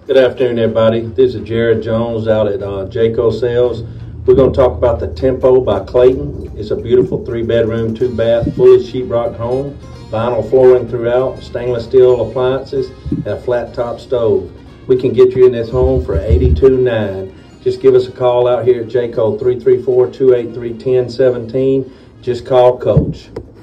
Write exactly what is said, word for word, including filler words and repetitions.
Good afternoon, everybody. This is Jared Jones out at uh, Jayco Sales. We're going to talk about the Tempo by Clayton. It's a beautiful three-bedroom, two-bath, fully sheetrock home, vinyl flooring throughout, stainless steel appliances, and a flat-top stove. We can get you in this home for eighty-two nine. Just give us a call out here at Jayco, three three four, two eight three, one zero one seven. Just call Coach.